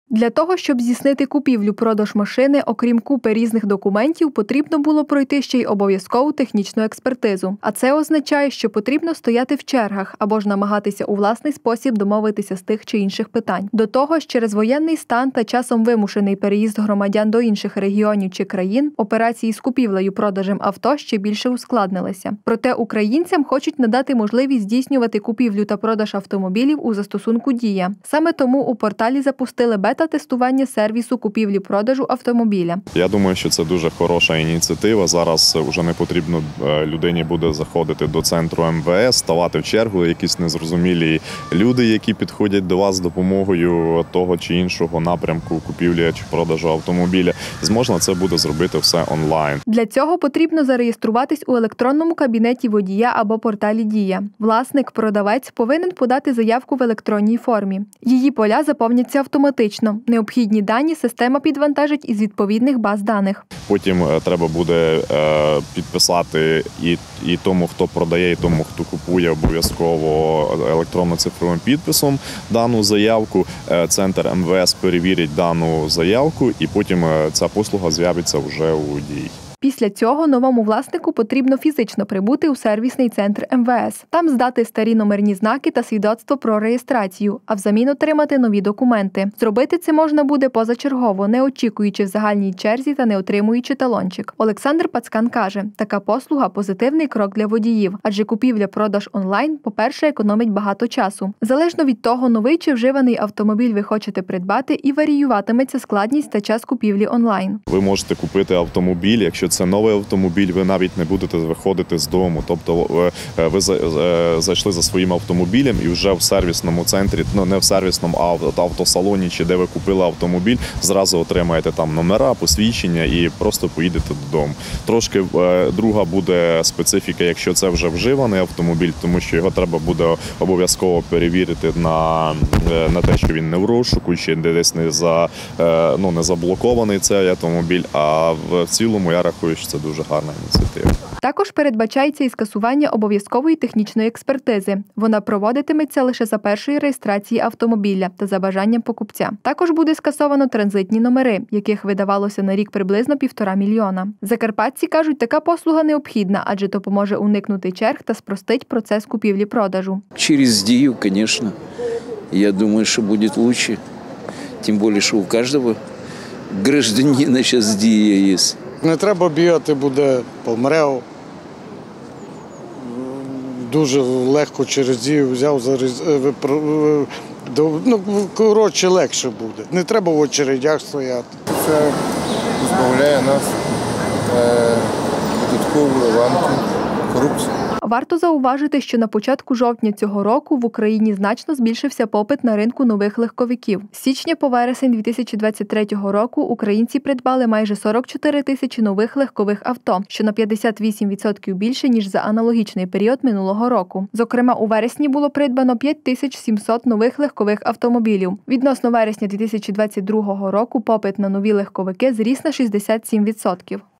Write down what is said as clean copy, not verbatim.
Для того, щоб здійснити купівлю-продаж машини, окрім купи різних документів, потрібно було пройти ще й обов'язкову технічну експертизу. А це означає, що потрібно стояти в чергах або ж намагатися у власний спосіб домовитися з тих чи інших питань. До того ж, через воєнний стан та часом вимушений переїзд громадян до інших регіонів чи країн, операції з купівлею-продажем авто ще більше ускладнилися. Проте українцям хочуть надати можливість здійснювати купівлю та продаж автомобілів у застосунку «Дія». Саме тому у порталі запустили бета-тестування сервісу купівлі-продажу автомобіля. Я думаю, що це дуже хороша ініціатива. Зараз вже не потрібно людині буде заходити до центру МВС, ставати в чергу, якісь незрозумілі люди, які підходять до вас з допомогою того чи іншого напрямку купівлі чи продажу автомобіля. Зможна це буде зробити все онлайн. Для цього потрібно зареєструватись у електронному кабінеті водія або порталі «Дія». Власник-продавець повинен подати заявку в електронній формі. Її поля заповняться автоматично. Необхідні дані система підвантажить із відповідних баз даних. Потім треба буде підписати і тому, хто продає, і тому, хто купує, обов'язково електронно-цифровим підписом дану заявку. Центр МВС перевірить дану заявку, і потім ця послуга з'явиться вже у дії. Після цього новому власнику потрібно фізично прибути у сервісний центр МВС. Там здати старі номерні знаки та свідоцтво про реєстрацію, а взамін отримати нові документи. Зробити це можна буде позачергово, не очікуючи в загальній черзі та не отримуючи талончик. Олександр Пацкан каже, така послуга – позитивний крок для водіїв, адже купівля-продаж онлайн, по-перше, економить багато часу. Залежно від того, новий чи вживаний автомобіль ви хочете придбати, і варіюватиметься складність та час купівлі онлайн. Ви можете купити автомобіль, якщо це новий автомобіль, ви навіть не будете виходити з дому. Тобто ви зайшли за своїм автомобілем і вже в сервісному центрі, не в сервісному, а в автосалоні, чи де ви купили автомобіль, зразу отримаєте там номера, посвідчення і просто поїдете додому. Трошки друга буде специфіка, якщо це вже вживаний автомобіль, тому що його треба буде обов'язково перевірити на те, що він не в розшуку, чи десь не заблокований цей автомобіль, а в цілому я рахую, що це дуже гарна ініціатива. Також передбачається і скасування обов'язкової технічної експертизи. Вона проводитиметься лише за першої реєстрації автомобіля та за бажанням покупця. Також буде скасовано транзитні номери, яких видавалося на рік приблизно 1,5 мільйона. Закарпатці кажуть, така послуга необхідна, адже допоможе уникнути черг та спростить процес купівлі-продажу. Через Дію, звісно. Я думаю, що буде краще. Тим більше, що у кожного громадянина зараз Дія є. Не треба бігати буде по МРЕО. Дуже легко через Дію взяв, коротше, легше буде. Не треба в очередях стояти. Це позбавляє нас додаткової ланки корупції. Варто зауважити, що на початку жовтня цього року в Україні значно збільшився попит на ринку нових легковиків. З січня по вересень 2023 року українці придбали майже 44 тисячі нових легкових авто, що на 58% більше, ніж за аналогічний період минулого року. Зокрема, у вересні було придбано 5700 нових легкових автомобілів. Відносно вересня 2022 року попит на нові легковики зріс на 67%.